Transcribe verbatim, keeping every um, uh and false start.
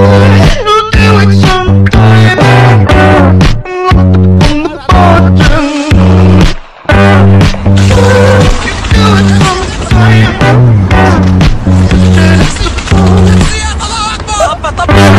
You'll do it sometime. On the bottom. You do it sometime. It's the